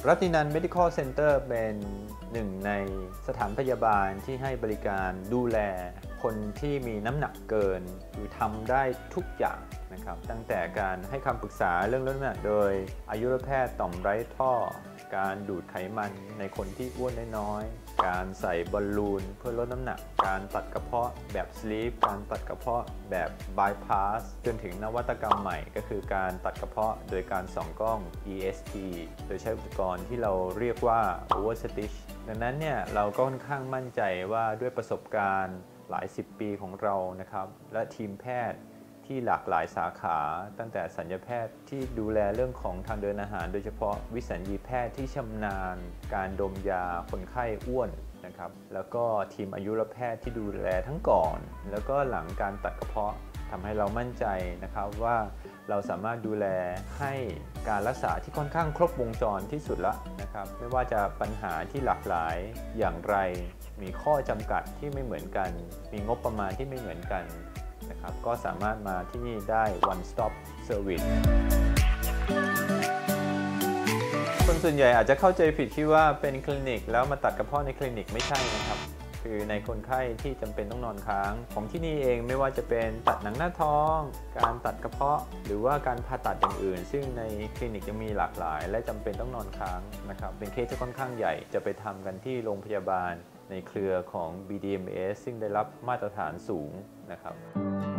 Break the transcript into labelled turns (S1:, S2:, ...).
S1: รัตตินัน Medical Center เป็นหนึ่งในสถานพยาบาลที่ให้บริการดูแลคนที่มีน้ำหนักเกินหรือทำได้ทุกอย่างนะครับตั้งแต่การให้คำปรึกษาเรื่องลดน้ำหนักโดยอายุรแพทย์ต่อมไร้ท่อการดูดไขมันในคนที่อ้วนน้อยๆการใส่บอลลูนเพื่อลดน้ำหนักการตัดกระเพาะแบบสลีปการตัดกระเพาะแบบบายพาสจนถึงนวัตกรรมใหม่ก็คือการตัดกระเพาะโดยการส่องกล้อง EST โดยใช้อุปกรณ์ที่เราเรียกว่า Overstitch ดังนั้นเนี่ยเราก็ค่อนข้างมั่นใจว่าด้วยประสบการณ์หลาย10 ปีของเรานะครับและทีมแพทย์ที่หลากหลายสาขาตั้งแต่ศัลยแพทย์ที่ดูแลเรื่องของทางเดินอาหารโดยเฉพาะวิสัญญีแพทย์ที่ชำนาญการดมยาคนไข้อ้วนนะครับแล้วก็ทีมอายุรแพทย์ที่ดูแลทั้งก่อนแล้วก็หลังการตัดกระเพาะทำให้เรามั่นใจนะครับว่าเราสามารถดูแลให้การรักษาที่ค่อนข้างครบวงจรที่สุดแล้วนะครับไม่ว่าจะปัญหาที่หลากหลายอย่างไรมีข้อจำกัดที่ไม่เหมือนกันมีงบประมาณที่ไม่เหมือนกันนะครับก็สามารถมาที่นี่ได้ one stop service คนส่วนใหญ่อาจจะเข้าใจผิดคิดว่าเป็นคลินิกแล้วมาตัดกระเพาะในคลินิกไม่ใช่นะครับคือในคนไข้ที่จำเป็นต้องนอนค้างของที่นี่เองไม่ว่าจะเป็นตัดหนังหน้าท้องการตัดกระเพาะหรือว่าการผ่าตัดอย่างอื่นซึ่งในคลินิกยังมีหลากหลายและจำเป็นต้องนอนค้างนะครับเป็นเคสที่ค่อนข้างใหญ่จะไปทำกันที่โรงพยาบาลในเครือของ BDMS ซึ่งได้รับมาตรฐานสูงนะครับ